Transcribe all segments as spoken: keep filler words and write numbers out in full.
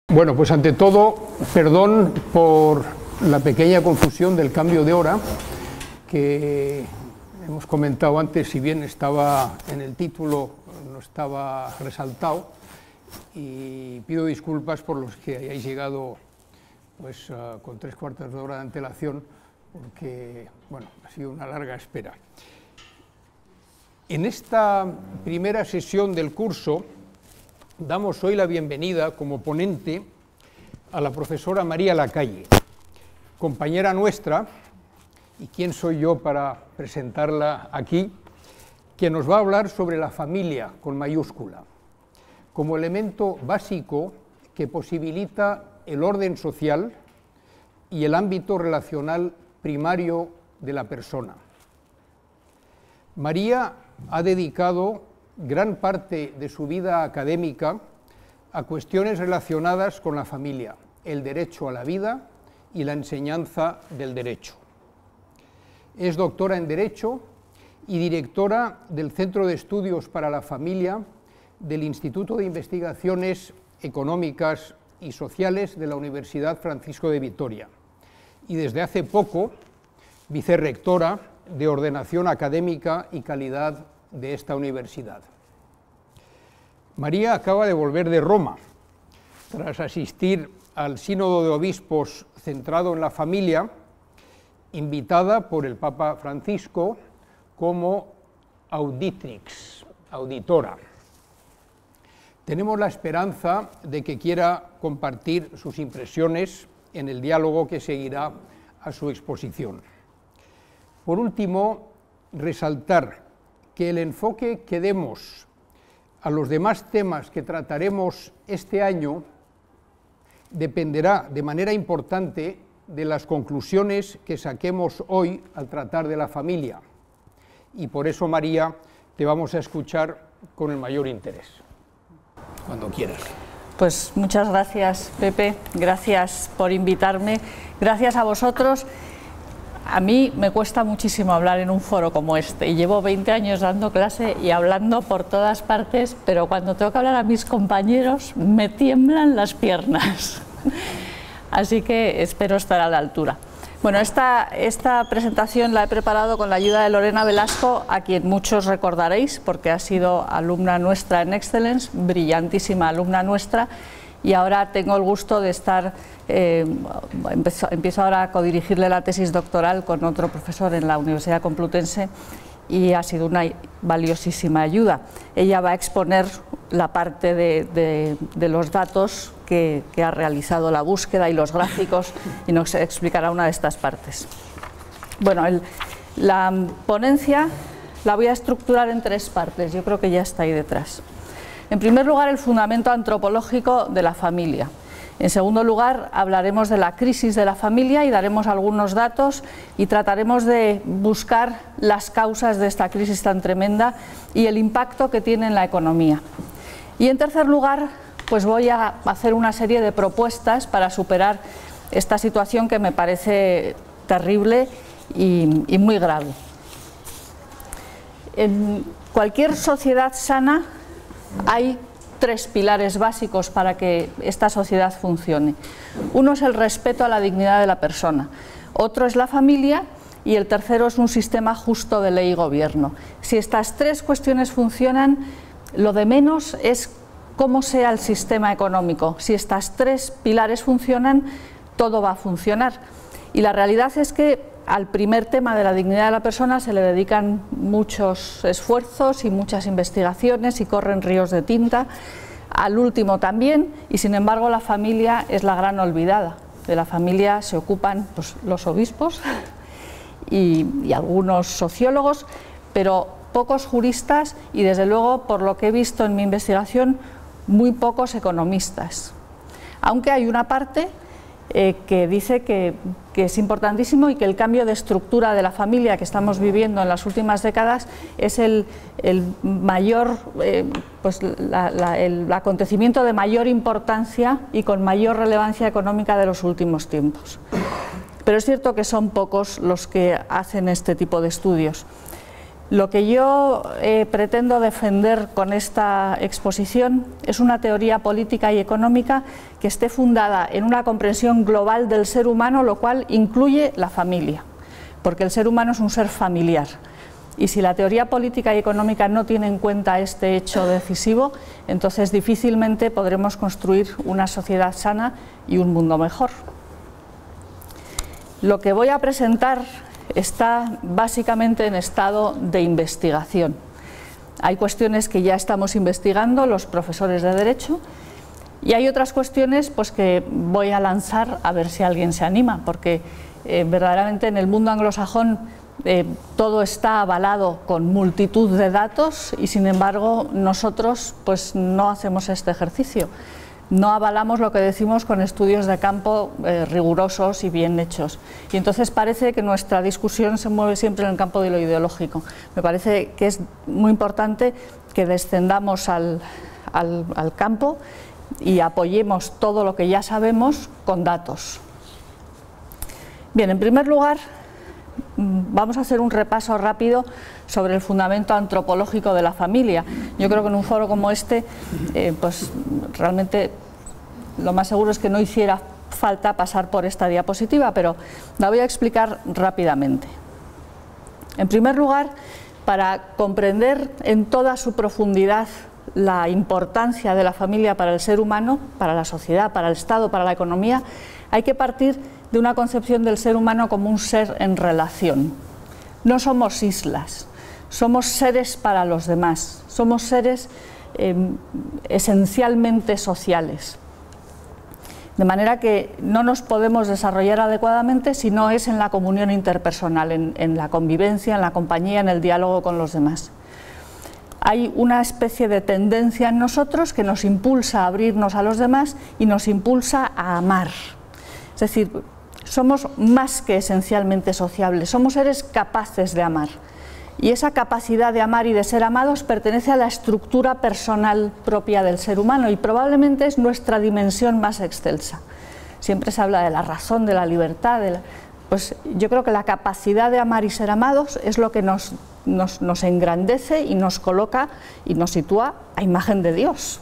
Bueno, pues ante todo, perdón por la pequeña confusión del cambio de hora que hemos comentado antes, si bien estaba en el título, no estaba resaltado, y pido disculpas por los que hayáis llegado pues, uh, con tres cuartos de hora de antelación, porque bueno, ha sido una larga espera. En esta primera sesión del curso damos hoy la bienvenida como ponente a la profesora María Lacalle, compañera nuestra, y quién soy yo para presentarla aquí, que nos va a hablar sobre la familia con mayúscula, como elemento básico que posibilita el orden social y el ámbito relacional primario de la persona. María ha dedicado gran parte de su vida académica a cuestiones relacionadas con la familia, el derecho a la vida y la enseñanza del derecho. Es doctora en Derecho y directora del Centro de Estudios para la Familia del Instituto de Investigaciones Económicas y Sociales de la Universidad Francisco de Vitoria, y desde hace poco vicerrectora de Ordenación Académica y Calidad de esta universidad. María acaba de volver de Roma, tras asistir al Sínodo de Obispos centrado en la familia, invitada por el Papa Francisco como auditrix, auditora. Tenemos la esperanza de que quiera compartir sus impresiones en el diálogo que seguirá a su exposición. Por último, resaltar que el enfoque que demos a los demás temas que trataremos este año dependerá de manera importante de las conclusiones que saquemos hoy al tratar de la familia. Y por eso, María, te vamos a escuchar con el mayor interés. Cuando quieras. Pues muchas gracias, Pepe, gracias por invitarme, gracias a vosotros. A mí me cuesta muchísimo hablar en un foro como este y llevo veinte años dando clase y hablando por todas partes, pero cuando tengo que hablar a mis compañeros me tiemblan las piernas. Así que espero estar a la altura. Bueno, esta, esta presentación la he preparado con la ayuda de Lorena Velasco, a quien muchos recordaréis porque ha sido alumna nuestra en Excellence, brillantísima alumna nuestra, y ahora tengo el gusto de estar, eh, empiezo, empiezo ahora a codirigirle la tesis doctoral con otro profesor en la Universidad Complutense y ha sido una valiosísima ayuda. Ella va a exponer la parte de, de, de los datos que, que ha realizado la búsqueda y los gráficos y nos explicará una de estas partes. Bueno, el, la ponencia la voy a estructurar en tres partes, yo creo que ya está ahí detrás. En primer lugar, el fundamento antropológico de la familia. En segundo lugar, hablaremos de la crisis de la familia y daremos algunos datos y trataremos de buscar las causas de esta crisis tan tremenda y el impacto que tiene en la economía. Y en tercer lugar, pues voy a hacer una serie de propuestas para superar esta situación que me parece terrible y, y muy grave. En cualquier sociedad sana hay tres pilares básicos para que esta sociedad funcione. Uno es el respeto a la dignidad de la persona, otro es la familia y el tercero es un sistema justo de ley y gobierno. Si estas tres cuestiones funcionan, lo de menos es cómo sea el sistema económico. Si estas tres pilares funcionan, todo va a funcionar. Y la realidad es que al primer tema de la dignidad de la persona se le dedican muchos esfuerzos y muchas investigaciones y corren ríos de tinta, al último también, y sin embargo la familia es la gran olvidada. De la familia se ocupan pues, los obispos y, y algunos sociólogos, pero pocos juristas y desde luego, por lo que he visto en mi investigación, muy pocos economistas. Aunque hay una parte Eh, que dice que, que es importantísimo y que el cambio de estructura de la familia que estamos viviendo en las últimas décadas es el, el mayor, eh, pues la, la, el acontecimiento de mayor importancia y con mayor relevancia económica de los últimos tiempos. Pero es cierto que son pocos los que hacen este tipo de estudios. Lo que yo eh, pretendo defender con esta exposición es una teoría política y económica que esté fundada en una comprensión global del ser humano, lo cual incluye la familia, porque el ser humano es un ser familiar. Y si la teoría política y económica no tiene en cuenta este hecho decisivo, entonces difícilmente podremos construir una sociedad sana y un mundo mejor. Lo que voy a presentar está básicamente en estado de investigación. Hay cuestiones que ya estamos investigando los profesores de Derecho y hay otras cuestiones pues, que voy a lanzar a ver si alguien se anima, porque eh, verdaderamente en el mundo anglosajón eh, todo está avalado con multitud de datos y sin embargo nosotros pues, no hacemos este ejercicio. No avalamos lo que decimos con estudios de campo eh, rigurosos y bien hechos. Y entonces parece que nuestra discusión se mueve siempre en el campo de lo ideológico. Me parece que es muy importante que descendamos al, al, al campo y apoyemos todo lo que ya sabemos con datos. Bien, en primer lugar, vamos a hacer un repaso rápido sobre el fundamento antropológico de la familia. Yo creo que en un foro como este, eh, pues realmente lo más seguro es que no hiciera falta pasar por esta diapositiva, pero la voy a explicar rápidamente. En primer lugar, para comprender en toda su profundidad la importancia de la familia para el ser humano, para la sociedad, para el Estado, para la economía, hay que partir de una concepción del ser humano como un ser en relación. No somos islas, somos seres para los demás, somos seres eh, esencialmente sociales. De manera que no nos podemos desarrollar adecuadamente si no es en la comunión interpersonal, en, en la convivencia, en la compañía, en el diálogo con los demás. Hay una especie de tendencia en nosotros que nos impulsa a abrirnos a los demás y nos impulsa a amar. Es decir, somos más que esencialmente sociables, somos seres capaces de amar. Y esa capacidad de amar y de ser amados pertenece a la estructura personal propia del ser humano y probablemente es nuestra dimensión más excelsa. Siempre se habla de la razón, de la libertad, de la... pues yo creo que la capacidad de amar y ser amados es lo que nos, nos, nos engrandece y nos coloca y nos sitúa a imagen de Dios.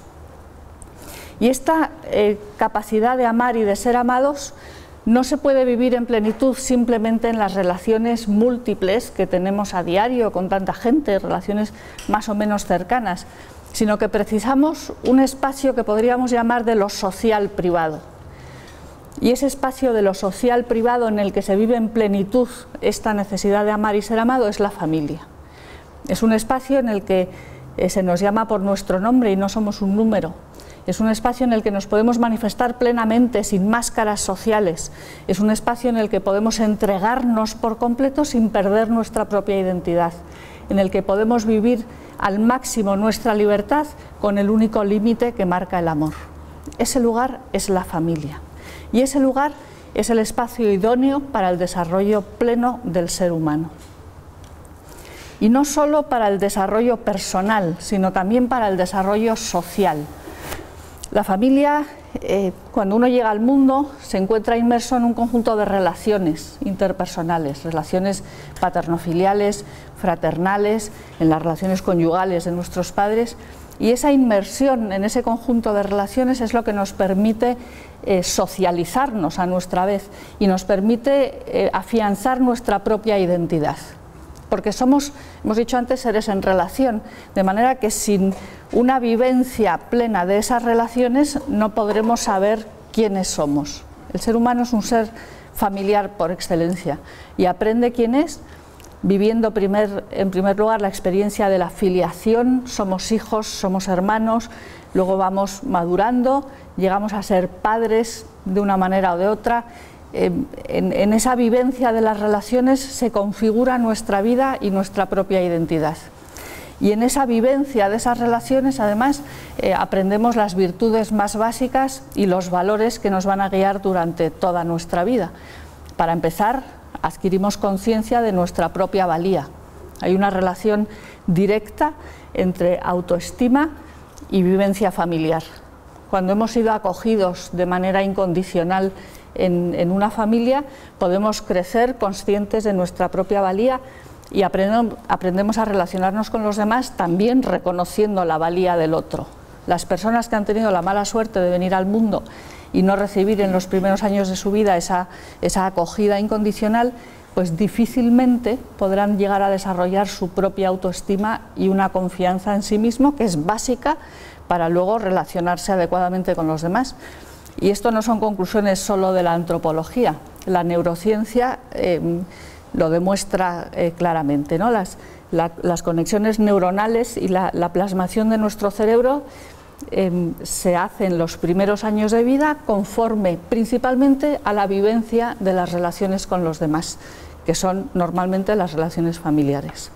Y esta eh, capacidad de amar y de ser amados no se puede vivir en plenitud simplemente en las relaciones múltiples que tenemos a diario con tanta gente, relaciones más o menos cercanas, sino que precisamos un espacio que podríamos llamar de lo social privado. Y ese espacio de lo social privado en el que se vive en plenitud esta necesidad de amar y ser amado es la familia. Es un espacio en el que eh, se nos llama por nuestro nombre y no somos un número. Es un espacio en el que nos podemos manifestar plenamente, sin máscaras sociales. Es un espacio en el que podemos entregarnos por completo sin perder nuestra propia identidad. En el que podemos vivir al máximo nuestra libertad con el único límite que marca el amor. Ese lugar es la familia. Y ese lugar es el espacio idóneo para el desarrollo pleno del ser humano. Y no solo para el desarrollo personal, sino también para el desarrollo social. La familia, eh, cuando uno llega al mundo, se encuentra inmerso en un conjunto de relaciones interpersonales, relaciones paternofiliales, fraternales, en las relaciones conyugales de nuestros padres, y esa inmersión en ese conjunto de relaciones es lo que nos permite eh, socializarnos a nuestra vez y nos permite eh, afianzar nuestra propia identidad. Porque somos, hemos dicho antes, seres en relación, de manera que sin una vivencia plena de esas relaciones no podremos saber quiénes somos. El ser humano es un ser familiar por excelencia y aprende quién es viviendo primer, en primer lugar la experiencia de la filiación, somos hijos, somos hermanos, luego vamos madurando, llegamos a ser padres de una manera o de otra. En, en esa vivencia de las relaciones se configura nuestra vida y nuestra propia identidad. Y en esa vivencia de esas relaciones, además, eh, aprendemos las virtudes más básicas y los valores que nos van a guiar durante toda nuestra vida. Para empezar, adquirimos conciencia de nuestra propia valía. Hay una relación directa entre autoestima y vivencia familiar. Cuando hemos sido acogidos de manera incondicional En, en una familia, podemos crecer conscientes de nuestra propia valía y aprendemos, aprendemos a relacionarnos con los demás también reconociendo la valía del otro. Las personas que han tenido la mala suerte de venir al mundo y no recibir en los primeros años de su vida esa, esa acogida incondicional, pues difícilmente podrán llegar a desarrollar su propia autoestima y una confianza en sí mismo, que es básica para luego relacionarse adecuadamente con los demás. Y esto no son conclusiones solo de la antropología, la neurociencia eh, lo demuestra eh, claramente, ¿no? Las, la, las conexiones neuronales y la, la plasmación de nuestro cerebro eh, se hacen los primeros años de vida conforme principalmente a la vivencia de las relaciones con los demás, que son normalmente las relaciones familiares.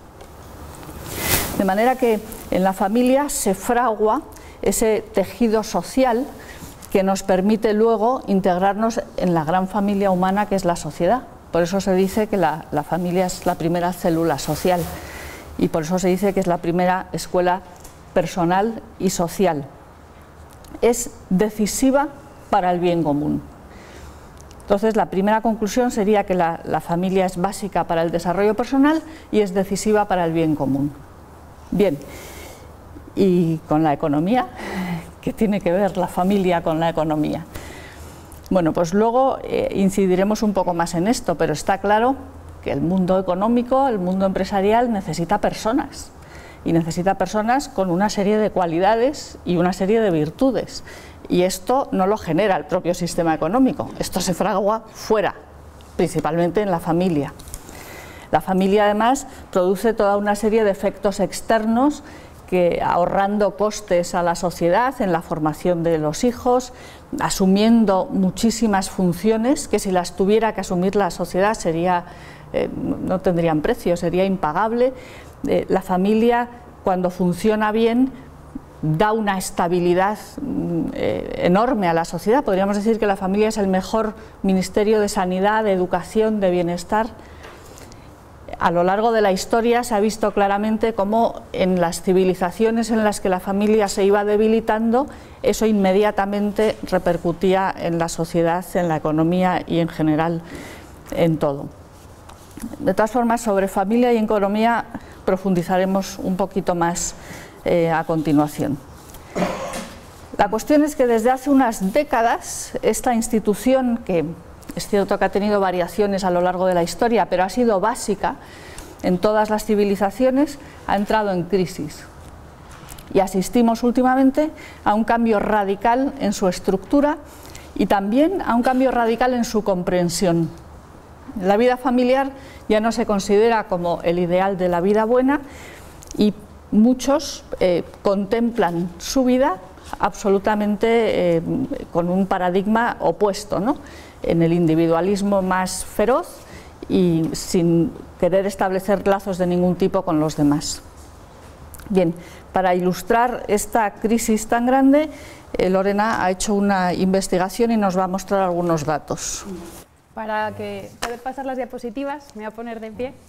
De manera que en la familia se fragua ese tejido social que nos permite luego integrarnos en la gran familia humana que es la sociedad. Por eso se dice que la, la familia es la primera célula social y por eso se dice que es la primera escuela personal y social. Es decisiva para el bien común. Entonces, la primera conclusión sería que la, la familia es básica para el desarrollo personal y es decisiva para el bien común. Bien, y con la economía, ¿qué tiene que ver la familia con la economía? Bueno, pues luego eh, incidiremos un poco más en esto, pero está claro que el mundo económico, el mundo empresarial necesita personas y necesita personas con una serie de cualidades y una serie de virtudes. Y esto no lo genera el propio sistema económico, esto se fragua fuera, principalmente en la familia. La familia además produce toda una serie de efectos externos que, ahorrando costes a la sociedad en la formación de los hijos, asumiendo muchísimas funciones que si las tuviera que asumir la sociedad sería, eh, no tendrían precio, sería impagable. Eh, la familia, cuando funciona bien, da una estabilidad eh, enorme a la sociedad. Podríamos decir que la familia es el mejor ministerio de sanidad, de educación, de bienestar. A lo largo de la historia se ha visto claramente cómo en las civilizaciones en las que la familia se iba debilitando, eso inmediatamente repercutía en la sociedad, en la economía y en general en todo. De todas formas, sobre familia y economía profundizaremos un poquito más eh, a continuación. La cuestión es que desde hace unas décadas esta institución, que es cierto que ha tenido variaciones a lo largo de la historia, pero ha sido básica en todas las civilizaciones, ha entrado en crisis. Y asistimos últimamente a un cambio radical en su estructura y también a un cambio radical en su comprensión. La vida familiar ya no se considera como el ideal de la vida buena y muchos eh, contemplan su vida absolutamente eh, con un paradigma opuesto, ¿no? En el individualismo más feroz y sin querer establecer lazos de ningún tipo con los demás. Bien, para ilustrar esta crisis tan grande, eh, Lorena ha hecho una investigación y nos va a mostrar algunos datos. Para que poder pasar las diapositivas, me voy a poner de pie.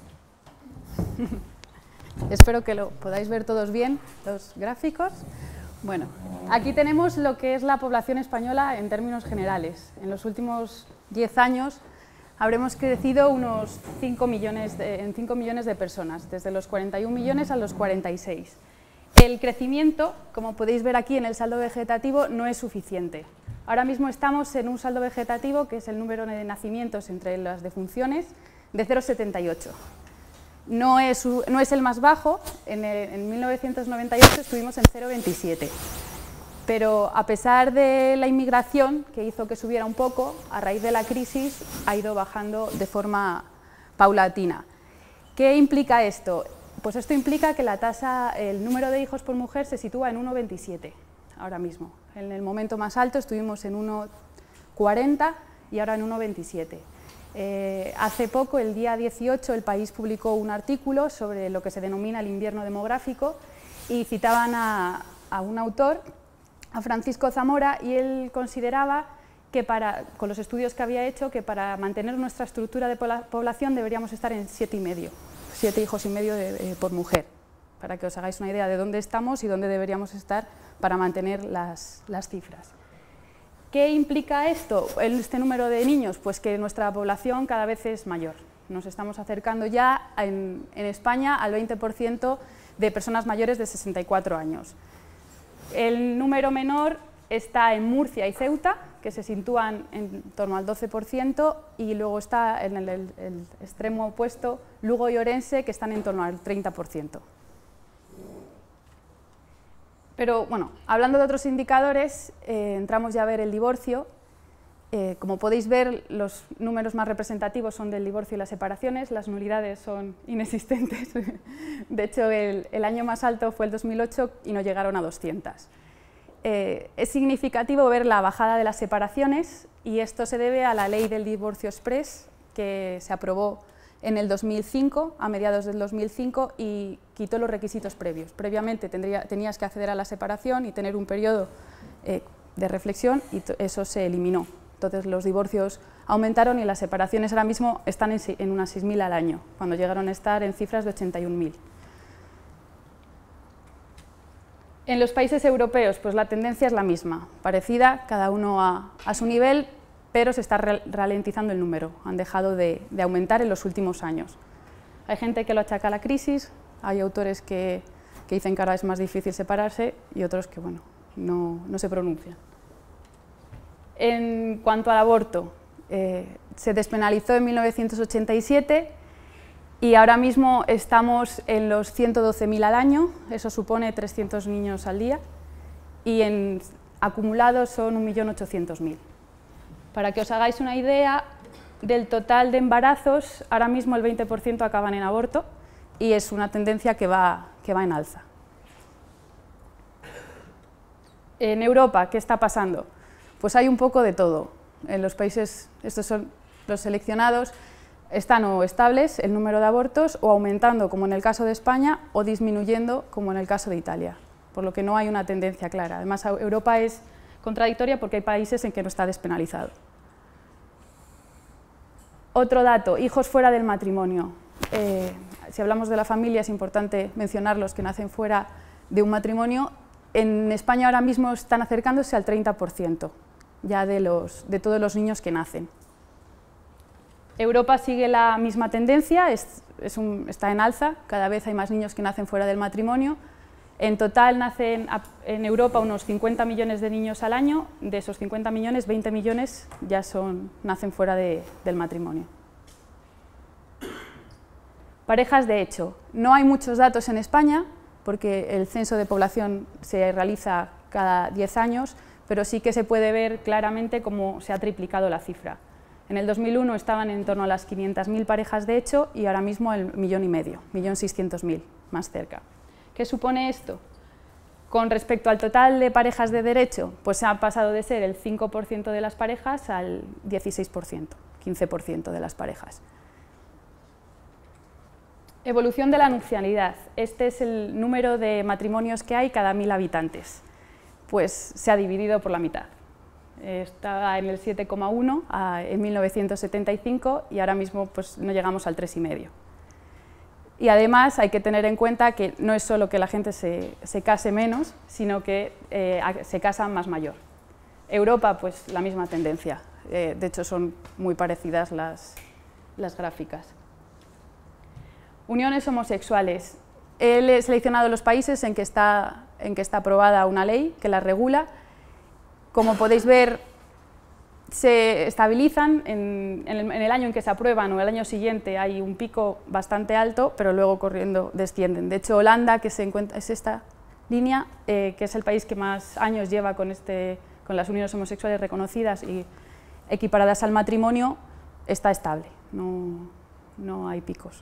Espero que lo podáis ver todos bien, los gráficos. Bueno, aquí tenemos lo que es la población española en términos generales. En los últimos diez años habremos crecido unos cinco millones de, en cinco millones de personas, desde los cuarenta y un millones a los cuarenta y seis. El crecimiento, como podéis ver aquí en el saldo vegetativo, no es suficiente. Ahora mismo estamos en un saldo vegetativo, que es el número de nacimientos entre las defunciones, de cero coma setenta y ocho. No es, no es el más bajo, en, el, en mil novecientos noventa y ocho estuvimos en cero coma veintisiete. Pero a pesar de la inmigración, que hizo que subiera un poco, a raíz de la crisis ha ido bajando de forma paulatina. ¿Qué implica esto? Pues esto implica que la tasa, el número de hijos por mujer se sitúa en uno coma veintisiete ahora mismo. En el momento más alto estuvimos en uno coma cuarenta y ahora en uno coma veintisiete. Eh, hace poco, el día dieciocho, El País publicó un artículo sobre lo que se denomina el invierno demográfico y citaban a, a un autor, a Francisco Zamora, y él consideraba que para, con los estudios que había hecho, que para mantener nuestra estructura de población deberíamos estar en siete y medio, siete hijos y medio de, eh, por mujer, para que os hagáis una idea de dónde estamos y dónde deberíamos estar para mantener las, las cifras. ¿Qué implica esto, este número de niños? Pues que nuestra población cada vez es mayor. Nos estamos acercando ya en, en España al veinte por ciento de personas mayores de sesenta y cuatro años. El número menor está en Murcia y Ceuta, que se sitúan en torno al doce por ciento, y luego está en el, el, el extremo opuesto Lugo y Orense, que están en torno al treinta por ciento. Pero bueno, hablando de otros indicadores, eh, entramos ya a ver el divorcio. Eh, como podéis ver, los números más representativos son del divorcio y las separaciones, las nulidades son inexistentes. De hecho, el, el año más alto fue el dos mil ocho y no llegaron a doscientas. Eh, es significativo ver la bajada de las separaciones, y esto se debe a la ley del divorcio express, que se aprobó en el dos mil cinco, a mediados del dos mil cinco, y quitó los requisitos previos. Previamente tendría, tenías que acceder a la separación y tener un periodo eh, de reflexión, y eso se eliminó. Entonces los divorcios aumentaron y las separaciones ahora mismo están en, en unas seis mil al año, cuando llegaron a estar en cifras de ochenta y un mil. En los países europeos, pues la tendencia es la misma, parecida, cada uno a, a su nivel, pero se está ralentizando el número, han dejado de, de aumentar en los últimos años. Hay gente que lo achaca a la crisis, hay autores que, que dicen que ahora es más difícil separarse y otros que bueno, no, no se pronuncian. En cuanto al aborto, eh, se despenalizó en mil novecientos ochenta y siete y ahora mismo estamos en los ciento doce mil al año, eso supone trescientos niños al día, y en acumulados son un millón ochocientos mil. Para que os hagáis una idea, del total de embarazos, ahora mismo el veinte por ciento acaban en aborto, y es una tendencia que va, que va en alza. En Europa, ¿qué está pasando? Pues hay un poco de todo. En los países, estos son los seleccionados, están o estables el número de abortos, o aumentando, como en el caso de España, o disminuyendo, como en el caso de Italia, por lo que no hay una tendencia clara. Además, Europa es contradictoria porque hay países en que no está despenalizado. Otro dato, hijos fuera del matrimonio. Eh, si hablamos de la familia, es importante mencionar los que nacen fuera de un matrimonio. En España ahora mismo están acercándose al treinta por ciento ya de, los, de todos los niños que nacen. Europa sigue la misma tendencia, es, es un, está en alza, cada vez hay más niños que nacen fuera del matrimonio. En total nacen en Europa unos cincuenta millones de niños al año, de esos cincuenta millones, veinte millones ya son, nacen fuera de, del matrimonio. Parejas de hecho, no hay muchos datos en España, porque el censo de población se realiza cada diez años, pero sí que se puede ver claramente cómo se ha triplicado la cifra. En el dos mil uno estaban en torno a las quinientas mil parejas de hecho y ahora mismo el millón y medio, millón seiscientos mil, más cerca. ¿Qué supone esto? Con respecto al total de parejas de derecho, pues se ha pasado de ser el cinco por ciento de las parejas al dieciséis por ciento, quince por ciento de las parejas. Evolución de la nupcialidad. Este es el número de matrimonios que hay cada mil habitantes. Pues se ha dividido por la mitad. Estaba en el siete coma uno en mil novecientos setenta y cinco y ahora mismo pues, no llegamos al tres coma cinco. Y además hay que tener en cuenta que no es solo que la gente se, se case menos, sino que eh, se casan más mayor. Europa, pues la misma tendencia. Eh, de hecho, son muy parecidas las, las gráficas. Uniones homosexuales. He seleccionado los países en que está, en que está aprobada una ley que las regula. Como podéis ver, se estabilizan en, en, el, en el año en que se aprueban o el año siguiente hay un pico bastante alto, pero luego corriendo descienden. De hecho, Holanda, que se encuentra, es esta línea, eh, que es el país que más años lleva con, este, con las uniones homosexuales reconocidas y equiparadas al matrimonio, está estable, no, no hay picos.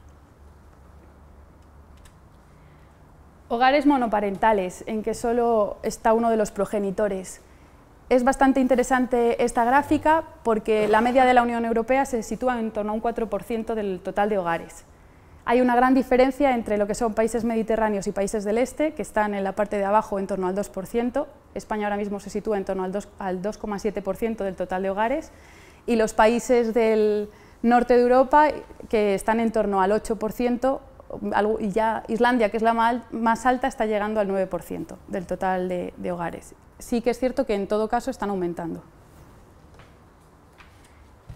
Hogares monoparentales, en que solo está uno de los progenitores. Es bastante interesante esta gráfica porque la media de la Unión Europea se sitúa en torno a un cuatro por ciento del total de hogares. Hay una gran diferencia entre lo que son países mediterráneos y países del este, que están en la parte de abajo en torno al dos por ciento. España ahora mismo se sitúa en torno al dos coma siete por ciento del total de hogares, y los países del norte de Europa, que están en torno al ocho por ciento, y ya Islandia, que es la más alta, está llegando al nueve por ciento del total de, de hogares. Sí que es cierto que en todo caso están aumentando.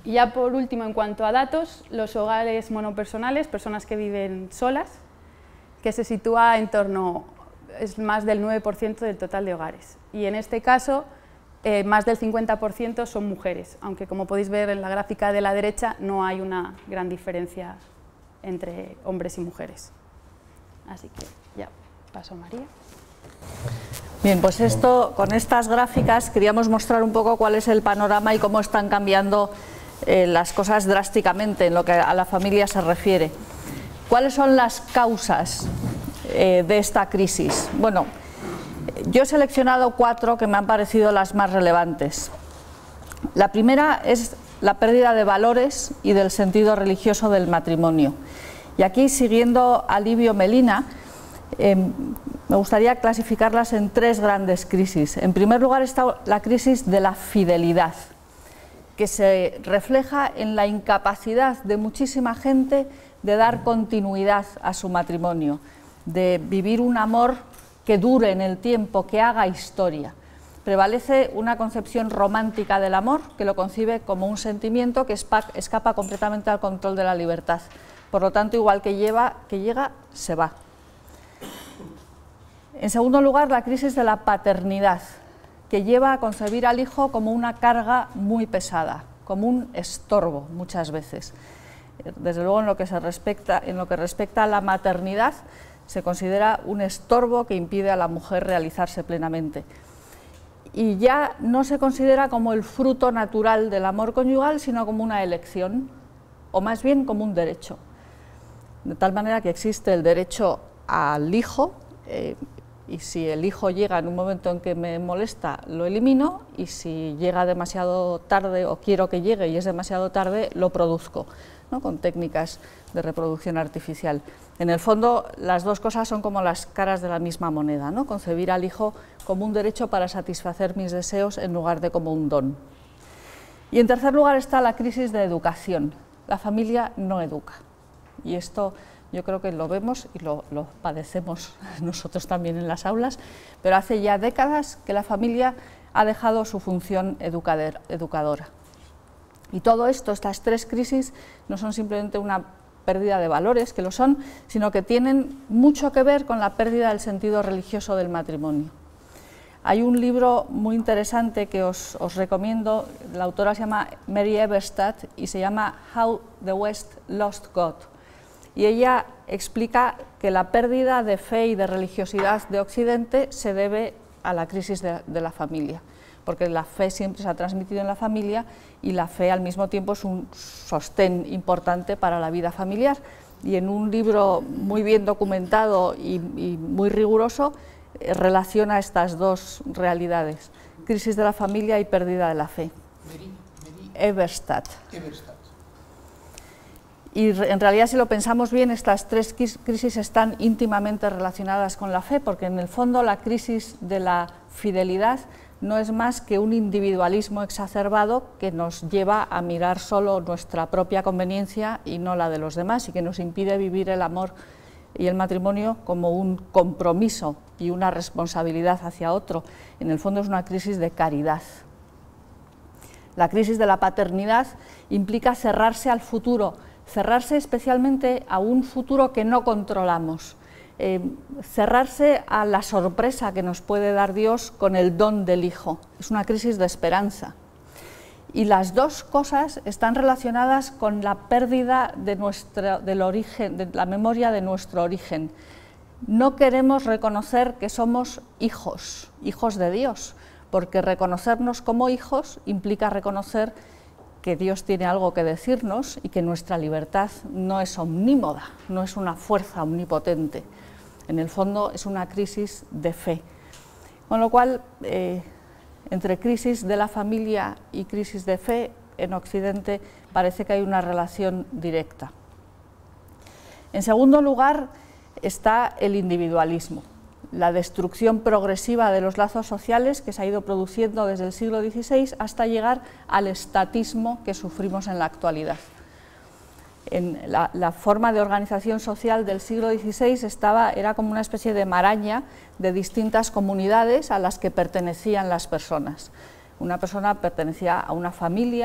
Y ya por último, en cuanto a datos, los hogares monopersonales, personas que viven solas, que se sitúa en torno, es más del nueve por ciento del total de hogares. Y en este caso, eh, más del cincuenta por ciento son mujeres, aunque como podéis ver en la gráfica de la derecha, no hay una gran diferencia entre hombres y mujeres. Así que ya paso a María. Bien, pues esto, con estas gráficas queríamos mostrar un poco cuál es el panorama y cómo están cambiando eh, las cosas drásticamente en lo que a la familia se refiere. ¿Cuáles son las causas eh, de esta crisis? Bueno, yo he seleccionado cuatro que me han parecido las más relevantes. La primera es la pérdida de valores y del sentido religioso del matrimonio. Y aquí, siguiendo a Livio Melina, eh, me gustaría clasificarlas en tres grandes crisis. En primer lugar está la crisis de la fidelidad, que se refleja en la incapacidad de muchísima gente de dar continuidad a su matrimonio, de vivir un amor que dure en el tiempo, que haga historia. Prevalece una concepción romántica del amor que lo concibe como un sentimiento que escapa completamente al control de la libertad. Por lo tanto, igual que, lleva, que llega, se va. En segundo lugar, la crisis de la paternidad, que lleva a concebir al hijo como una carga muy pesada, como un estorbo muchas veces. Desde luego, en lo que, se respecta, en lo que respecta a la maternidad, se considera un estorbo que impide a la mujer realizarse plenamente. Y ya no se considera como el fruto natural del amor conyugal, sino como una elección, o más bien como un derecho. De tal manera que existe el derecho al hijo, eh, y si el hijo llega en un momento en que me molesta, lo elimino, y si llega demasiado tarde o quiero que llegue y es demasiado tarde, lo produzco, ¿no?, con técnicas de reproducción artificial. En el fondo, las dos cosas son como las caras de la misma moneda, ¿no? Concebir al hijo como un derecho para satisfacer mis deseos en lugar de como un don. Y en tercer lugar está la crisis de educación. La familia no educa, y esto yo creo que lo vemos y lo, lo padecemos nosotros también en las aulas, pero hace ya décadas que la familia ha dejado su función educadora. Y todo esto, estas tres crisis, no son simplemente una pérdida de valores, que lo son, sino que tienen mucho que ver con la pérdida del sentido religioso del matrimonio. Hay un libro muy interesante que os, os recomiendo, la autora se llama Mary Eberstadt y se llama How the West Lost God. Y ella explica que la pérdida de fe y de religiosidad de Occidente se debe a la crisis de, de la familia, porque la fe siempre se ha transmitido en la familia y la fe al mismo tiempo es un sostén importante para la vida familiar. Y en un libro muy bien documentado y, y muy riguroso eh, relaciona estas dos realidades, crisis de la familia y pérdida de la fe. Mary, Mary Eberstadt. Eberstadt. Y en realidad, si lo pensamos bien, estas tres crisis están íntimamente relacionadas con la fe, porque en el fondo la crisis de la fidelidad no es más que un individualismo exacerbado que nos lleva a mirar solo nuestra propia conveniencia y no la de los demás, y que nos impide vivir el amor y el matrimonio como un compromiso y una responsabilidad hacia otro. En el fondo es una crisis de caridad. La crisis de la paternidad implica cerrarse al futuro, cerrarse especialmente a un futuro que no controlamos, eh, cerrarse a la sorpresa que nos puede dar Dios con el don del Hijo. Es una crisis de esperanza. Y las dos cosas están relacionadas con la pérdida de nuestra, del origen, de la memoria de nuestro origen. No queremos reconocer que somos hijos, hijos de Dios, porque reconocernos como hijos implica reconocer que Dios tiene algo que decirnos y que nuestra libertad no es omnímoda, no es una fuerza omnipotente. En el fondo es una crisis de fe. Con lo cual, eh, entre crisis de la familia y crisis de fe, en Occidente parece que hay una relación directa. En segundo lugar está el individualismo, la destrucción progresiva de los lazos sociales que se ha ido produciendo desde el siglo dieciséis hasta llegar al estatismo que sufrimos en la actualidad. En la, la forma de organización social del siglo dieciséis estaba, era como una especie de maraña de distintas comunidades a las que pertenecían las personas. Una persona pertenecía a una familia,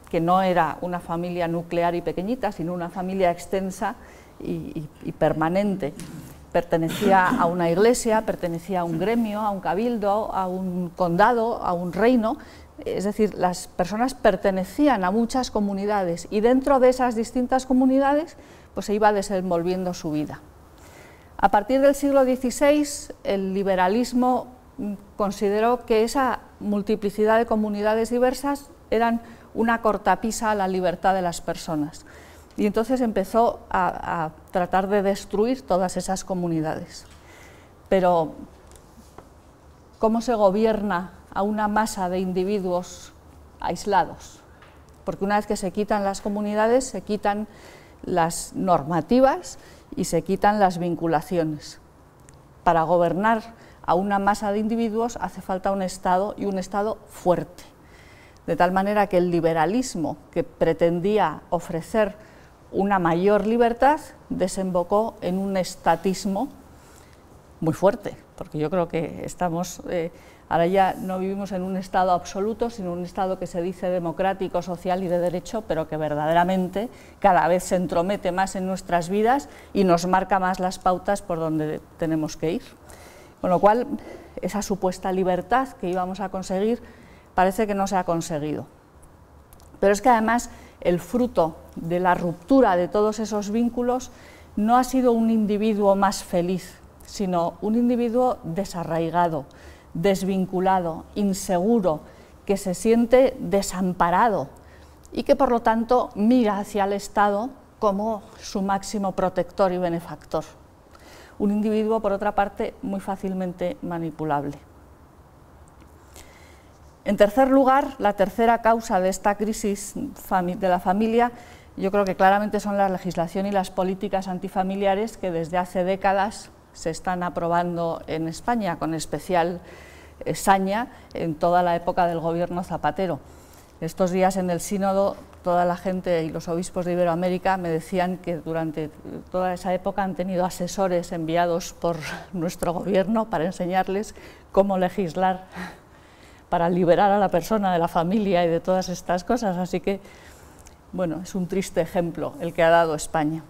que no era una familia nuclear y pequeñita, sino una familia extensa y, y, y permanente. Pertenecía a una iglesia, pertenecía a un gremio, a un cabildo, a un condado, a un reino. Es decir, las personas pertenecían a muchas comunidades y dentro de esas distintas comunidades pues se iba desenvolviendo su vida. A partir del siglo dieciséis, el liberalismo consideró que esa multiplicidad de comunidades diversas eran una cortapisa a la libertad de las personas. Y entonces empezó a, a tratar de destruir todas esas comunidades. Pero, ¿cómo se gobierna a una masa de individuos aislados? Porque una vez que se quitan las comunidades, se quitan las normativas y se quitan las vinculaciones. Para gobernar a una masa de individuos hace falta un Estado, y un Estado fuerte. De tal manera que el liberalismo, que pretendía ofrecer una mayor libertad, desembocó en un estatismo muy fuerte, porque yo creo que estamos, eh, ahora ya no vivimos en un Estado absoluto, sino un Estado que se dice democrático, social y de derecho, pero que verdaderamente cada vez se entromete más en nuestras vidas y nos marca más las pautas por donde tenemos que ir. Con lo cual, esa supuesta libertad que íbamos a conseguir parece que no se ha conseguido. Pero es que además el fruto de la ruptura de todos esos vínculos no ha sido un individuo más feliz, sino un individuo desarraigado, desvinculado, inseguro, que se siente desamparado y que por lo tanto mira hacia el Estado como su máximo protector y benefactor. Un individuo, por otra parte, muy fácilmente manipulable. En tercer lugar, la tercera causa de esta crisis de la familia, yo creo que claramente son la legislación y las políticas antifamiliares que desde hace décadas se están aprobando en España, con especial saña en toda la época del gobierno Zapatero. Estos días en el sínodo, toda la gente y los obispos de Iberoamérica me decían que durante toda esa época han tenido asesores enviados por nuestro gobierno para enseñarles cómo legislar para liberar a la persona de la familia y de todas estas cosas. Así que, bueno, es un triste ejemplo el que ha dado España.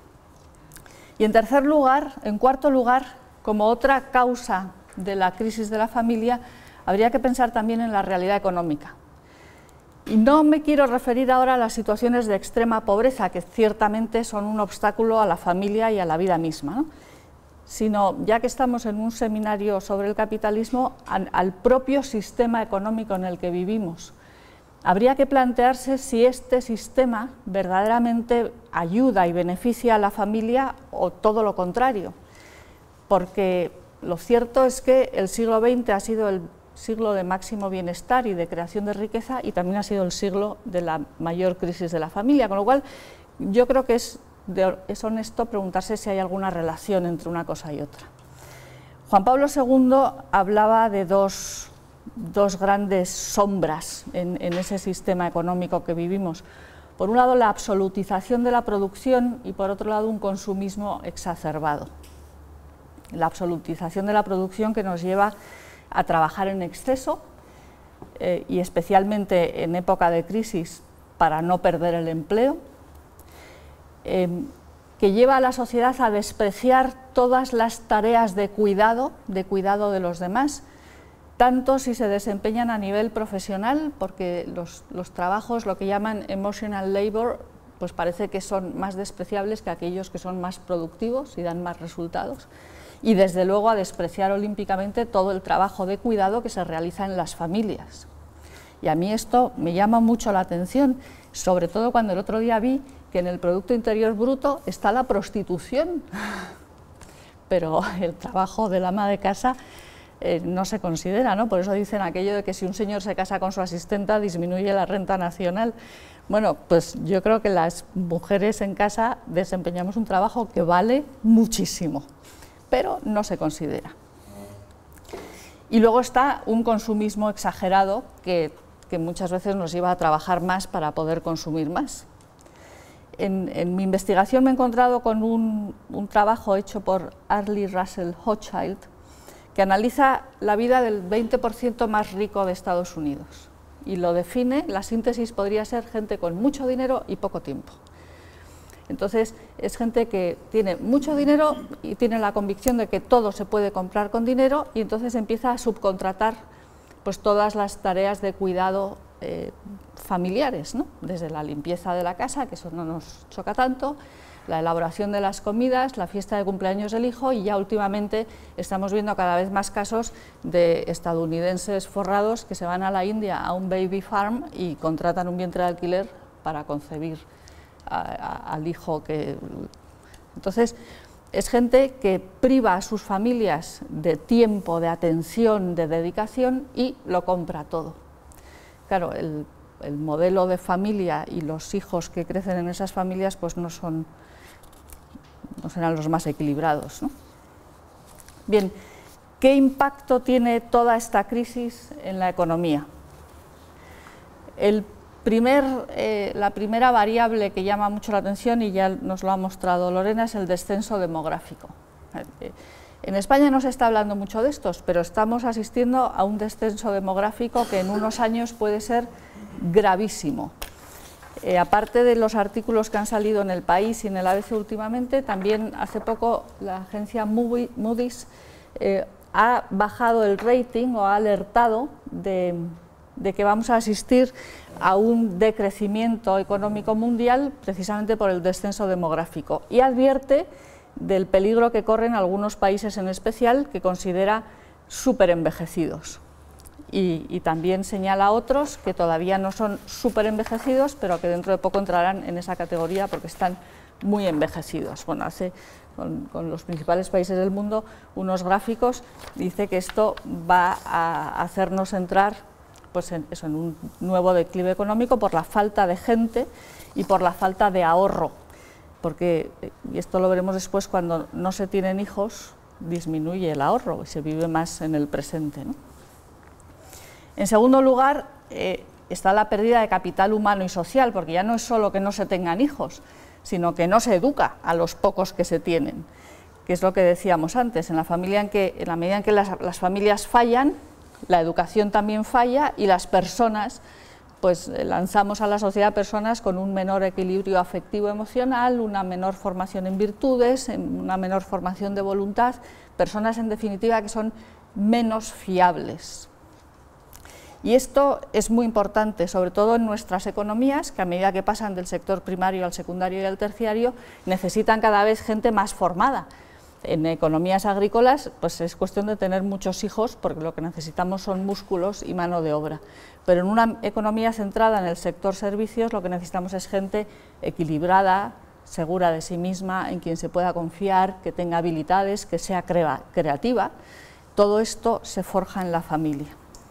Y en tercer lugar, en cuarto lugar, como otra causa de la crisis de la familia, habría que pensar también en la realidad económica. Y no me quiero referir ahora a las situaciones de extrema pobreza, que ciertamente son un obstáculo a la familia y a la vida misma, ¿no? Sino, ya que estamos en un seminario sobre el capitalismo, al, al propio sistema económico en el que vivimos. Habría que plantearse si este sistema verdaderamente ayuda y beneficia a la familia o todo lo contrario, porque lo cierto es que el siglo veinte ha sido el siglo de máximo bienestar y de creación de riqueza, y también ha sido el siglo de la mayor crisis de la familia, con lo cual yo creo que es, de, es honesto preguntarse si hay alguna relación entre una cosa y otra. Juan Pablo segundo hablaba de dos, dos grandes sombras en, en ese sistema económico que vivimos. Por un lado, la absolutización de la producción, y por otro lado, un consumismo exacerbado. La absolutización de la producción, que nos lleva a trabajar en exceso, eh, y especialmente en época de crisis para no perder el empleo, eh, que lleva a la sociedad a despreciar todas las tareas de cuidado, de cuidado de los demás, tanto si se desempeñan a nivel profesional, porque los, los trabajos, lo que llaman emotional labor, pues parece que son más despreciables que aquellos que son más productivos y dan más resultados. Y desde luego a despreciar olímpicamente todo el trabajo de cuidado que se realiza en las familias. Y a mí esto me llama mucho la atención, sobre todo cuando el otro día vi que en el Producto Interior Bruto está la prostitución, pero el trabajo del ama de casa eh, no se considera, ¿no? Por eso dicen aquello de que si un señor se casa con su asistenta disminuye la renta nacional. Bueno, pues yo creo que las mujeres en casa desempeñamos un trabajo que vale muchísimo, pero no se considera. Y luego está un consumismo exagerado que, que muchas veces nos lleva a trabajar más para poder consumir más. En, en mi investigación me he encontrado con un, un trabajo hecho por Arlie Russell Hochschild, que analiza la vida del veinte por ciento más rico de Estados Unidos. y lo define, la síntesis podría ser gente con mucho dinero y poco tiempo. Entonces, es gente que tiene mucho dinero y tiene la convicción de que todo se puede comprar con dinero y entonces empieza a subcontratar pues, todas las tareas de cuidado eh, familiares, ¿no? Desde la limpieza de la casa, que eso no nos choca tanto, la elaboración de las comidas, la fiesta de cumpleaños del hijo y ya últimamente estamos viendo cada vez más casos de estadounidenses forrados que se van a la India a un baby farm y contratan un vientre de alquiler para concebir a, a, al hijo que... Entonces, es gente que priva a sus familias de tiempo, de atención, de dedicación y lo compra todo. Claro, el, el modelo de familia y los hijos que crecen en esas familias pues no son... no serán los más equilibrados, ¿no? Bien, ¿qué impacto tiene toda esta crisis en la economía? El primer, eh, la primera variable que llama mucho la atención, y ya nos lo ha mostrado Lorena, es el descenso demográfico. En España no se está hablando mucho de estos, pero estamos asistiendo a un descenso demográfico que en unos años puede ser gravísimo. Eh, aparte de los artículos que han salido en El País y en el A B C últimamente, también hace poco la agencia Moody's eh, ha bajado el rating o ha alertado de, de que vamos a asistir a un decrecimiento económico mundial precisamente por el descenso demográfico y advierte del peligro que corren algunos países en especial que considera superenvejecidos. Y, y también señala a otros que todavía no son súper envejecidos, pero que dentro de poco entrarán en esa categoría porque están muy envejecidos. Bueno, hace con, con los principales países del mundo unos gráficos, dice que esto va a hacernos entrar pues, en, eso, en un nuevo declive económico por la falta de gente y por la falta de ahorro, porque, y esto lo veremos después, cuando no se tienen hijos disminuye el ahorro y se vive más en el presente, ¿no? En segundo lugar, eh, está la pérdida de capital humano y social, porque ya no es solo que no se tengan hijos, sino que no se educa a los pocos que se tienen, que es lo que decíamos antes, en la, familia en, que, en la medida en que las, las familias fallan, la educación también falla y las personas, pues lanzamos a la sociedad personas con un menor equilibrio afectivo emocional, una menor formación en virtudes, una menor formación de voluntad, personas en definitiva que son menos fiables. Y esto es muy importante, sobre todo en nuestras economías, que a medida que pasan del sector primario al secundario y al terciario, necesitan cada vez gente más formada. En economías agrícolas, pues es cuestión de tener muchos hijos, porque lo que necesitamos son músculos y mano de obra. Pero en una economía centrada en el sector servicios, lo que necesitamos es gente equilibrada, segura de sí misma, en quien se pueda confiar, que tenga habilidades, que sea crea- creativa. Todo esto se forja en la familia.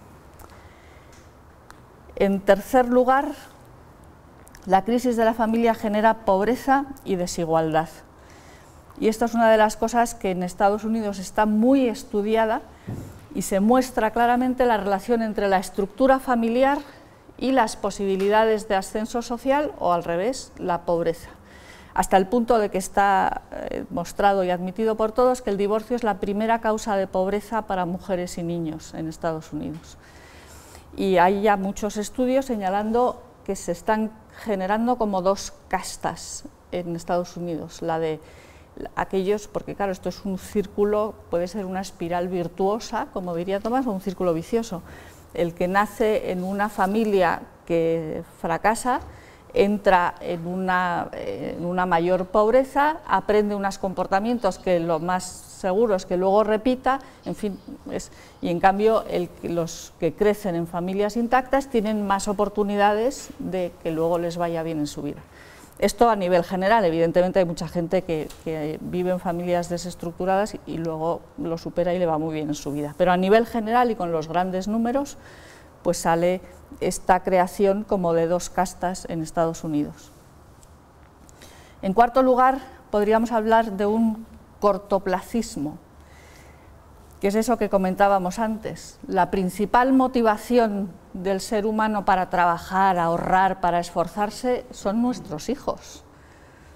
En tercer lugar, la crisis de la familia genera pobreza y desigualdad. Y esto es una de las cosas que en Estados Unidos está muy estudiada y se muestra claramente la relación entre la estructura familiar y las posibilidades de ascenso social, o al revés, la pobreza. Hasta el punto de que está eh, mostrado y admitido por todos que el divorcio es la primera causa de pobreza para mujeres y niños en Estados Unidos. Y hay ya muchos estudios señalando que se están generando como dos castas en Estados Unidos, la de aquellos, porque claro, esto es un círculo, puede ser una espiral virtuosa, como diría Tomás, o un círculo vicioso. El que nace en una familia que fracasa, entra en una, en una mayor pobreza, aprende unos comportamientos que lo más seguro es que luego repita, en fin, es, y en cambio el, los que crecen en familias intactas tienen más oportunidades de que luego les vaya bien en su vida. Esto a nivel general, evidentemente hay mucha gente que, que vive en familias desestructuradas y, y luego lo supera y le va muy bien en su vida, pero a nivel general y con los grandes números, pues sale esta creación como de dos castas en Estados Unidos. En cuarto lugar, podríamos hablar de un cortoplacismo, que es eso que comentábamos antes. La principal motivación del ser humano para trabajar, ahorrar, para esforzarse, son nuestros hijos.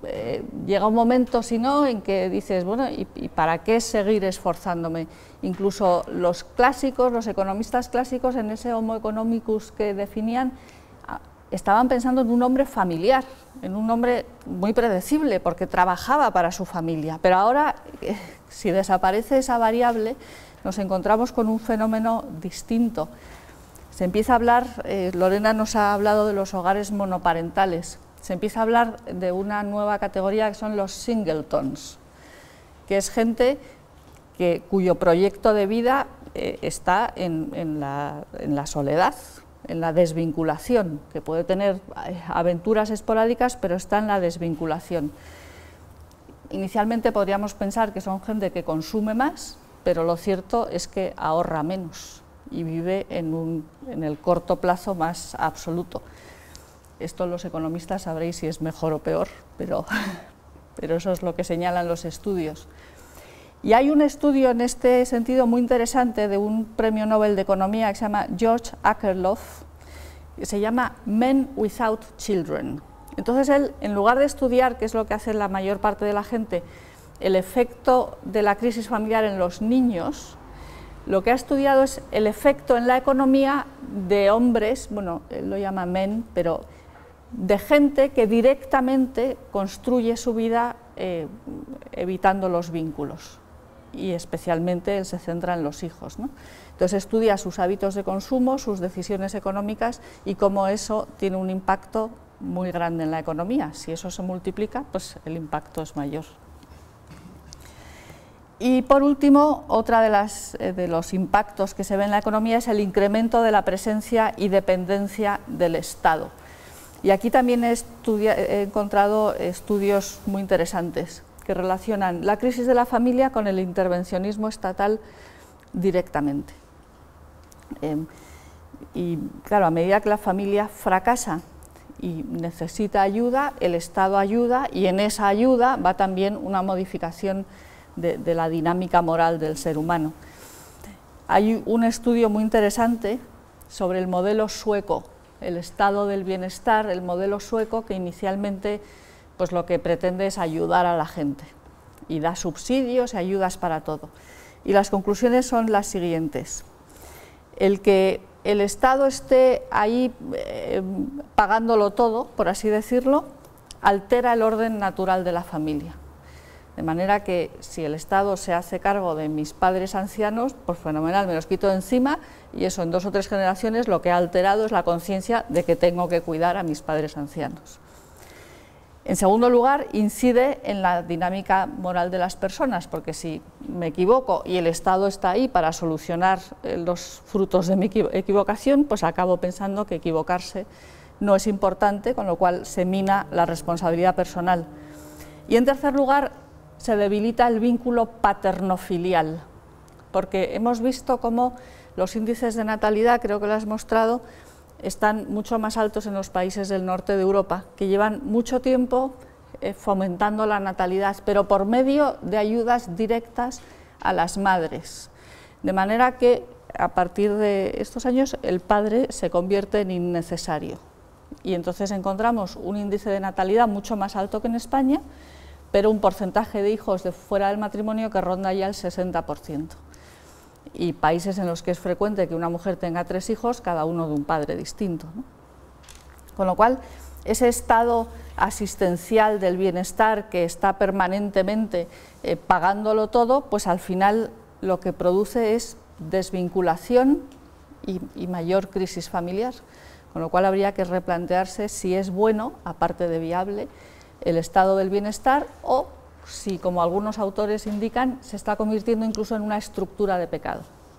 eh, llega un momento, si no, en que dices, bueno, ¿y, y para qué seguir esforzándome? Incluso los clásicos, los economistas clásicos, en ese Homo economicus que definían, estaban pensando en un hombre familiar, en un hombre muy predecible, porque trabajaba para su familia. Pero ahora, eh, si desaparece esa variable, nos encontramos con un fenómeno distinto. Se empieza a hablar, eh, Lorena nos ha hablado de los hogares monoparentales, se empieza a hablar de una nueva categoría que son los singletons, que es gente que, cuyo proyecto de vida eh, está en, en, la, en la soledad, en la desvinculación, que puede tener aventuras esporádicas, pero está en la desvinculación. Inicialmente podríamos pensar que son gente que consume más, pero lo cierto es que ahorra menos y vive en, un, en el corto plazo más absoluto. Esto los economistas sabréis si es mejor o peor, pero, pero eso es lo que señalan los estudios. Y hay un estudio en este sentido muy interesante de un premio Nobel de Economía que se llama George Akerlof, que se llama Men Without Children. Entonces él, en lugar de estudiar, que es lo que hace la mayor parte de la gente, el efecto de la crisis familiar en los niños, lo que ha estudiado es el efecto en la economía de hombres, bueno, él lo llama men, pero de gente que directamente construye su vida eh, evitando los vínculos, y especialmente él se centra en los hijos, ¿no? Entonces estudia sus hábitos de consumo, sus decisiones económicas y cómo eso tiene un impacto muy grande en la economía. Si eso se multiplica, pues el impacto es mayor. Y por último, otra de, las, eh, de los impactos que se ve en la economía es el incremento de la presencia y dependencia del Estado. Y aquí también he, he encontrado estudios muy interesantes que relacionan la crisis de la familia con el intervencionismo estatal directamente. Eh, y claro, a medida que la familia fracasa y necesita ayuda, el Estado ayuda, y en esa ayuda va también una modificación de, de la dinámica moral del ser humano. Hay un estudio muy interesante sobre el modelo sueco, el estado del bienestar, el modelo sueco, que inicialmente pues lo que pretende es ayudar a la gente y da subsidios y ayudas para todo. Y las conclusiones son las siguientes: el que el Estado esté ahí eh, pagándolo todo, por así decirlo, altera el orden natural de la familia. De manera que si el Estado se hace cargo de mis padres ancianos, pues fenomenal, me los quito de encima, y eso en dos o tres generaciones lo que ha alterado es la conciencia de que tengo que cuidar a mis padres ancianos. En segundo lugar, incide en la dinámica moral de las personas, porque si me equivoco y el Estado está ahí para solucionar los frutos de mi equivocación, pues acabo pensando que equivocarse no es importante, con lo cual se mina la responsabilidad personal. Y en tercer lugar, se debilita el vínculo paterno-filial, porque hemos visto cómo los índices de natalidad, creo que lo has mostrado, están mucho más altos en los países del norte de Europa, que llevan mucho tiempo eh, fomentando la natalidad, pero por medio de ayudas directas a las madres. De manera que a partir de estos años el padre se convierte en innecesario. Y entonces encontramos un índice de natalidad mucho más alto que en España, pero un porcentaje de hijos de fuera del matrimonio que ronda ya el sesenta por ciento. Y países en los que es frecuente que una mujer tenga tres hijos, cada uno de un padre distinto, ¿no? Con lo cual, ese estado asistencial del bienestar que está permanentemente eh, pagándolo todo, pues al final lo que produce es desvinculación y, y mayor crisis familiar, con lo cual habría que replantearse si es bueno, aparte de viable, el estado del bienestar, o si, como algunos autores indican, se está convirtiendo incluso en una estructura de pecado.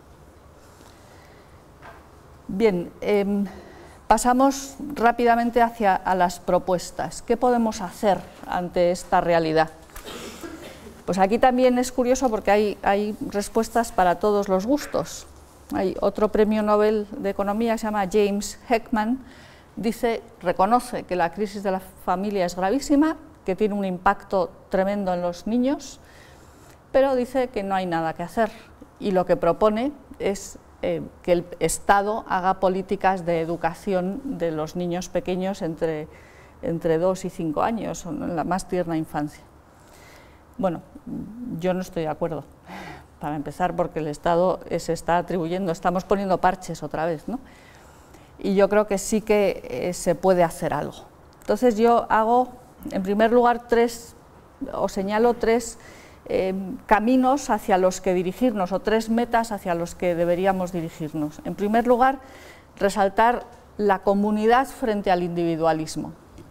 Bien, eh, pasamos rápidamente hacia a las propuestas. ¿Qué podemos hacer ante esta realidad? Pues aquí también es curioso porque hay, hay respuestas para todos los gustos. Hay otro premio Nobel de Economía que se llama James Heckman, dice, reconoce que la crisis de la familia es gravísima, que tiene un impacto tremendo en los niños, pero dice que no hay nada que hacer, y lo que propone es eh, que el Estado haga políticas de educación de los niños pequeños entre entre dos y cinco años, en la más tierna infancia. Bueno, yo no estoy de acuerdo, para empezar, porque el Estado se está atribuyendo, estamos poniendo parches otra vez, ¿no? Y yo creo que sí que eh, se puede hacer algo. Entonces yo hago, en primer lugar, tres, o señalo tres eh, caminos hacia los que dirigirnos, o tres metas hacia los que deberíamos dirigirnos. En primer lugar, resaltar la comunidad frente al individualismo.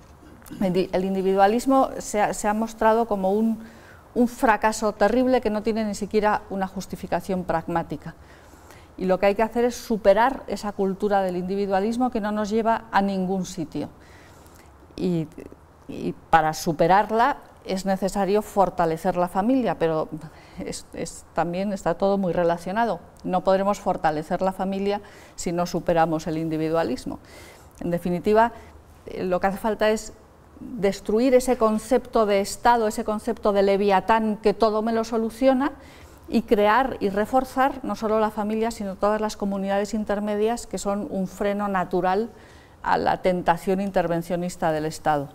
El individualismo se ha, se ha mostrado como un, un fracaso terrible que no tiene ni siquiera una justificación pragmática. Y lo que hay que hacer es superar esa cultura del individualismo que no nos lleva a ningún sitio. Y, y para superarla es necesario fortalecer la familia, pero es, es, también está todo muy relacionado. No podremos fortalecer la familia si no superamos el individualismo. En definitiva, lo que hace falta es destruir ese concepto de Estado, ese concepto de Leviatán que todo me lo soluciona, y crear y reforzar no solo la familia, sino todas las comunidades intermedias que son un freno natural a la tentación intervencionista del Estado.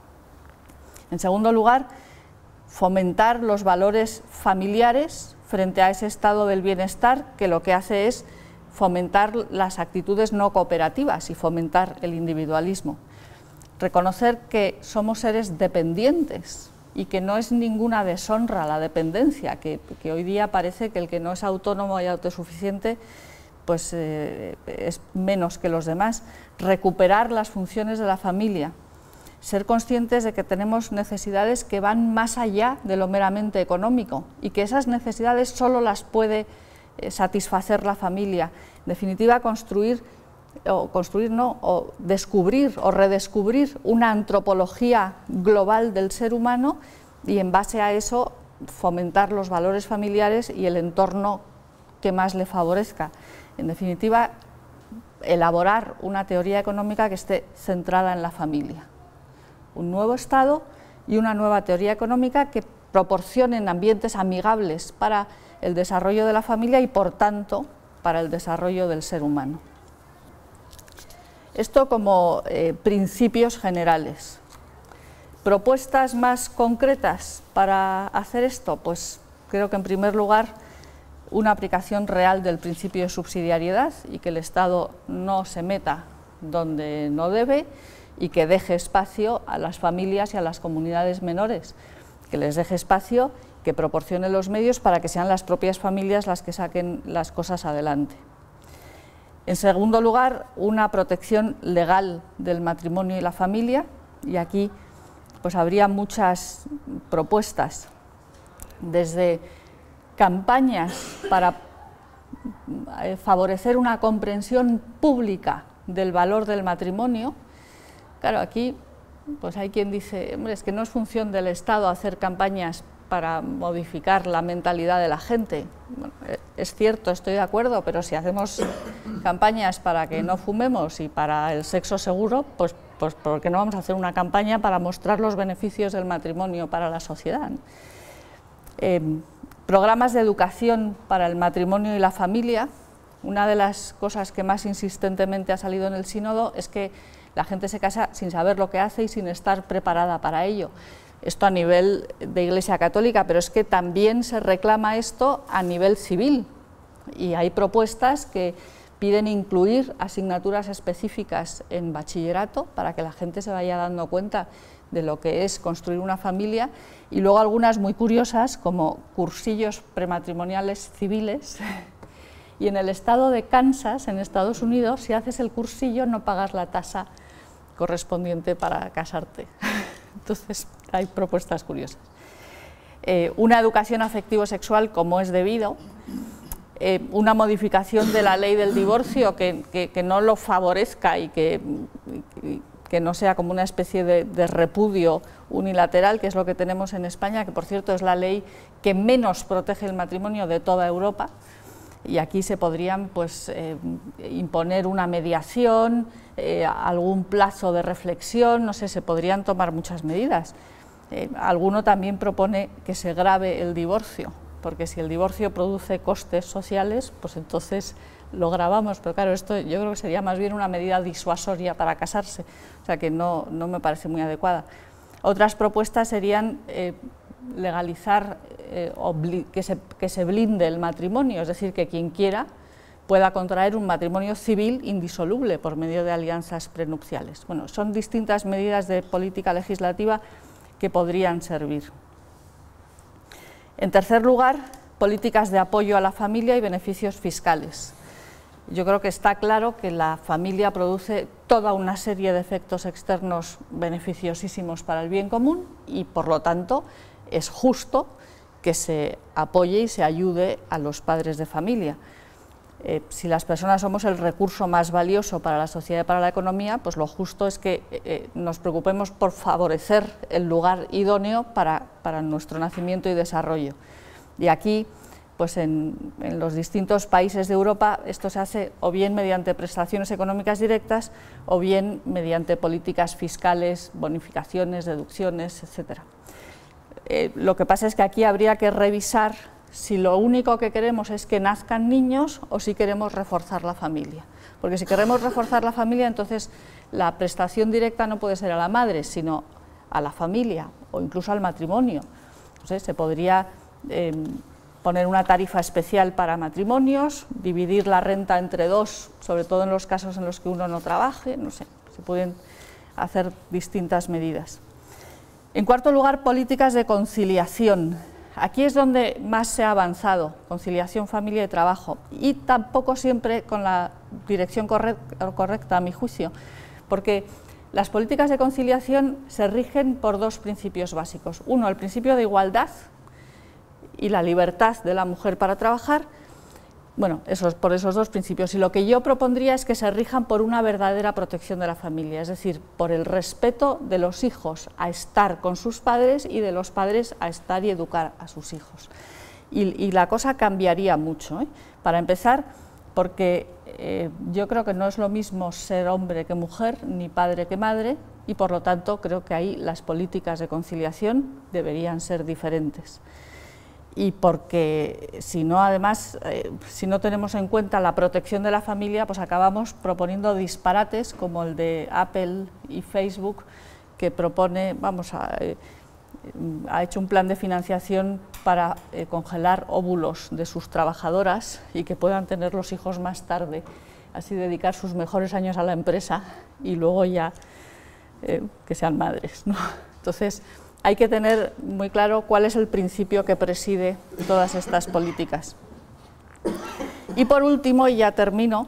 En segundo lugar, fomentar los valores familiares frente a ese estado del bienestar que lo que hace es fomentar las actitudes no cooperativas y fomentar el individualismo. Reconocer que somos seres dependientes y que no es ninguna deshonra la dependencia, que, que hoy día parece que el que no es autónomo y autosuficiente pues, eh, es menos que los demás. Recuperar las funciones de la familia, ser conscientes de que tenemos necesidades que van más allá de lo meramente económico y que esas necesidades solo las puede eh, satisfacer la familia. En definitiva, construir, o construir no, o descubrir o redescubrir una antropología global del ser humano y en base a eso fomentar los valores familiares y el entorno que más le favorezca. En definitiva, elaborar una teoría económica que esté centrada en la familia. Un nuevo Estado y una nueva teoría económica que proporcionen ambientes amigables para el desarrollo de la familia y, por tanto, para el desarrollo del ser humano. Esto como eh, principios generales. ¿Propuestas más concretas para hacer esto? Pues creo que en primer lugar una aplicación real del principio de subsidiariedad y que el Estado no se meta donde no debe y que deje espacio a las familias y a las comunidades menores, que les deje espacio, que proporcione los medios para que sean las propias familias las que saquen las cosas adelante. En segundo lugar, una protección legal del matrimonio y la familia, y aquí pues habría muchas propuestas, desde campañas para favorecer una comprensión pública del valor del matrimonio. Claro, aquí pues hay quien dice, hombre, es que no es función del Estado hacer campañas para modificar la mentalidad de la gente. Bueno, es cierto, estoy de acuerdo, pero si hacemos campañas para que no fumemos y para el sexo seguro, pues, pues ¿por qué no vamos a hacer una campaña para mostrar los beneficios del matrimonio para la sociedad? Eh, programas de educación para el matrimonio y la familia. Una de las cosas que más insistentemente ha salido en el sínodo es que la gente se casa sin saber lo que hace y sin estar preparada para ello. Esto a nivel de Iglesia Católica, pero es que también se reclama esto a nivel civil y hay propuestas que piden incluir asignaturas específicas en bachillerato para que la gente se vaya dando cuenta de lo que es construir una familia, y luego algunas muy curiosas como cursillos prematrimoniales civiles. Y en el estado de Kansas, en Estados Unidos, si haces el cursillo no pagas la tasa correspondiente para casarte. Entonces hay propuestas curiosas. Eh, una educación afectivo-sexual como es debido, eh, una modificación de la ley del divorcio que, que, que no lo favorezca y que, y, que no sea como una especie de, de repudio unilateral, que es lo que tenemos en España, que por cierto es la ley que menos protege el matrimonio de toda Europa. Y aquí se podrían pues, eh, imponer una mediación, eh, algún plazo de reflexión, no sé, se podrían tomar muchas medidas. Eh, alguno también propone que se grave el divorcio, porque si el divorcio produce costes sociales, pues entonces lo grabamos, pero claro, esto yo creo que sería más bien una medida disuasoria para casarse, o sea que no, no me parece muy adecuada. Otras propuestas serían eh, legalizar, eh, que, se, que se blinde el matrimonio, es decir, que quien quiera pueda contraer un matrimonio civil indisoluble por medio de alianzas prenupciales. Bueno, son distintas medidas de política legislativa que podrían servir. En tercer lugar, políticas de apoyo a la familia y beneficios fiscales. Yo creo que está claro que la familia produce toda una serie de efectos externos beneficiosísimos para el bien común y, por lo tanto, es justo que se apoye y se ayude a los padres de familia. Eh, si las personas somos el recurso más valioso para la sociedad y para la economía, pues lo justo es que eh, nos preocupemos por favorecer el lugar idóneo para, para nuestro nacimiento y desarrollo. Y aquí, pues en, en los distintos países de Europa, esto se hace o bien mediante prestaciones económicas directas o bien mediante políticas fiscales, bonificaciones, deducciones, etcétera. Eh, lo que pasa es que aquí habría que revisar si lo único que queremos es que nazcan niños o si queremos reforzar la familia. Porque si queremos reforzar la familia, entonces la prestación directa no puede ser a la madre, sino a la familia o incluso al matrimonio. Entonces, se podría eh, poner una tarifa especial para matrimonios, dividir la renta entre dos, sobre todo en los casos en los que uno no trabaje, no sé, se pueden hacer distintas medidas. En cuarto lugar, políticas de conciliación. Aquí es donde más se ha avanzado, conciliación familia y trabajo, y tampoco siempre con la dirección correcta, a mi juicio, porque las políticas de conciliación se rigen por dos principios básicos. Uno, el principio de igualdad y la libertad de la mujer para trabajar. Bueno, esos, por esos dos principios. Y lo que yo propondría es que se rijan por una verdadera protección de la familia, es decir, por el respeto de los hijos a estar con sus padres y de los padres a estar y educar a sus hijos. Y, y la cosa cambiaría mucho, ¿eh? Para empezar, porque eh, yo creo que no es lo mismo ser hombre que mujer, ni padre que madre, y por lo tanto creo que ahí las políticas de conciliación deberían ser diferentes. Y porque si no, además, eh, si no tenemos en cuenta la protección de la familia, pues acabamos proponiendo disparates como el de Apple y Facebook, que propone, vamos, a, eh, ha hecho un plan de financiación para eh, congelar óvulos de sus trabajadoras y que puedan tener los hijos más tarde, así dedicar sus mejores años a la empresa y luego ya eh, que sean madres, ¿no? Entonces, hay que tener muy claro cuál es el principio que preside todas estas políticas. Y por último, y ya termino,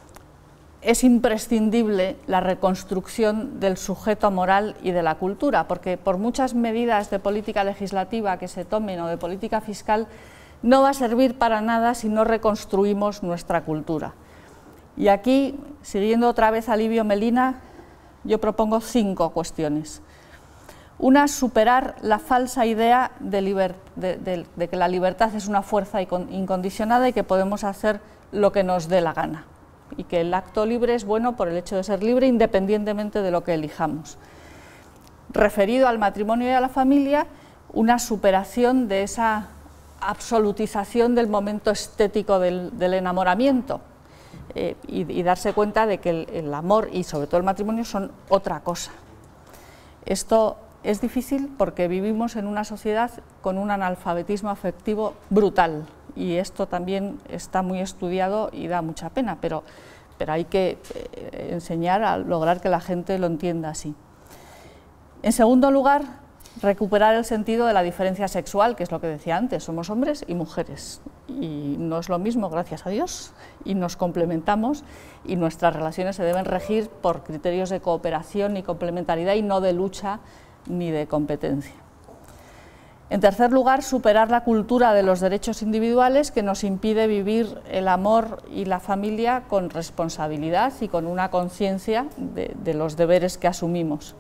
es imprescindible la reconstrucción del sujeto moral y de la cultura, porque por muchas medidas de política legislativa que se tomen o de política fiscal, no va a servir para nada si no reconstruimos nuestra cultura. Y aquí, siguiendo otra vez a Livio Melina, yo propongo cinco cuestiones. Una, superar la falsa idea de, de, de, de que la libertad es una fuerza incondicionada y que podemos hacer lo que nos dé la gana, y que el acto libre es bueno por el hecho de ser libre independientemente de lo que elijamos. Referido al matrimonio y a la familia, una superación de esa absolutización del momento estético del, del enamoramiento eh, y, y darse cuenta de que el, el amor y sobre todo el matrimonio son otra cosa. Esto es difícil porque vivimos en una sociedad con un analfabetismo afectivo brutal y esto también está muy estudiado y da mucha pena, pero, pero hay que eh, enseñar a lograr que la gente lo entienda así. En segundo lugar, recuperar el sentido de la diferencia sexual, que es lo que decía antes, somos hombres y mujeres y no es lo mismo, gracias a Dios, y nos complementamos y nuestras relaciones se deben regir por criterios de cooperación y complementariedad y no de lucha ni de competencia. En tercer lugar, superar la cultura de los derechos individuales que nos impide vivir el amor y la familia con responsabilidad y con una conciencia de, de los deberes que asumimos.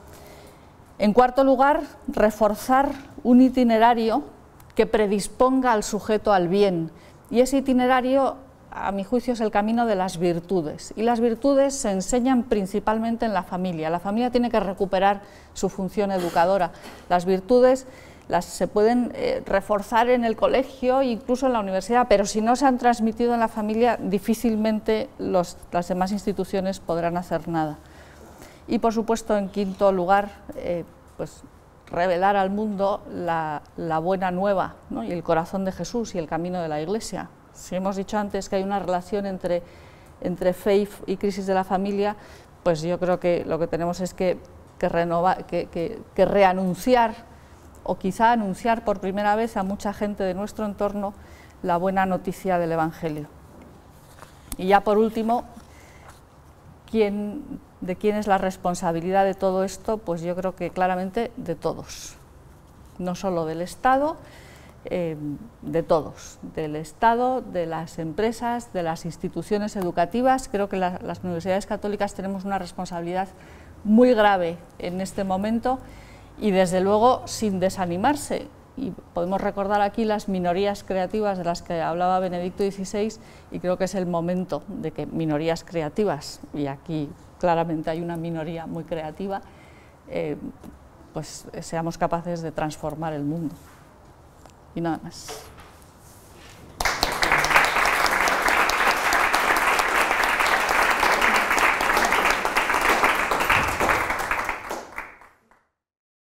En cuarto lugar, reforzar un itinerario que predisponga al sujeto al bien, y ese itinerario, a mi juicio, es el camino de las virtudes, y las virtudes se enseñan principalmente en la familia. La familia tiene que recuperar su función educadora. Las virtudes las se pueden eh, reforzar en el colegio, incluso en la universidad, pero si no se han transmitido en la familia, difícilmente los, las demás instituciones podrán hacer nada. Y por supuesto, en quinto lugar, eh, pues revelar al mundo la, la buena nueva, ¿no? Y el corazón de Jesús y el camino de la Iglesia. Si hemos dicho antes que hay una relación entre, entre fe y crisis de la familia, pues yo creo que lo que tenemos es que, que, renovar, que, que, que reanunciar o quizá anunciar por primera vez a mucha gente de nuestro entorno la buena noticia del Evangelio. Y ya por último, ¿quién, ¿de quién es la responsabilidad de todo esto? Pues yo creo que claramente de todos, no solo del Estado, eh, de todos, del Estado, de las empresas, de las instituciones educativas. Creo que la, las universidades católicas tenemos una responsabilidad muy grave en este momento y desde luego sin desanimarse. Y podemos recordar aquí las minorías creativas de las que hablaba Benedicto dieciséis y creo que es el momento de que minorías creativas, y aquí claramente hay una minoría muy creativa, eh, pues seamos capaces de transformar el mundo. Y nada más.